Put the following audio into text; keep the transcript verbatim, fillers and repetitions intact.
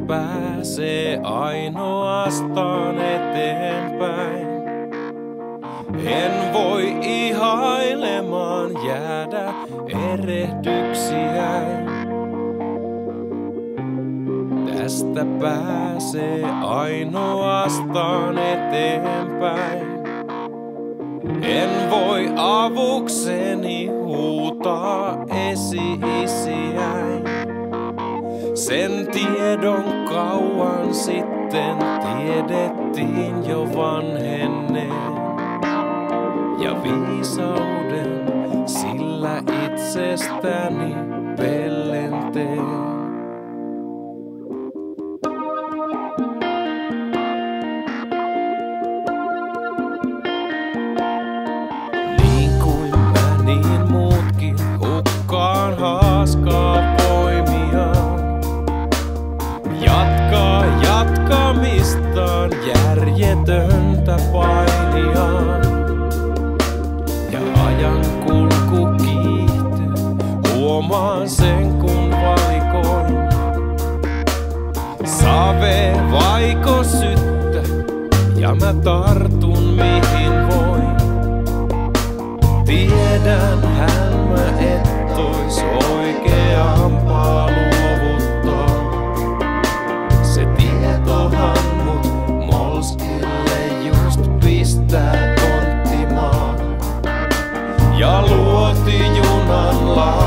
pääsee ainoastaan eteenpäin. En voi ihailemaan jäädä erehdyksiäin. Tästä pääsee ainoastaan eteenpäin. En voi avukseni huutaa esi-isiäin. Sen tiedon kauan sitten tiedettiin jo vanhenneen. Ja viisauden sillä itsestäni pellenteen. Niin kuin mä, niin muutkin hukkaan haaskaa voimiaan. Jatkaa jatkamistaan järjetöntä painiaan. Ja ajan kulku kiihtyy, huomaan sen kun valikoin. Save vaiko syttä, ja mä tartun mihin voin. Tiedänhän mä et ois oikeampaa luovuttaa. Se tietohan mut molskille just pistää tonttimaan. Ja luoti junan laa.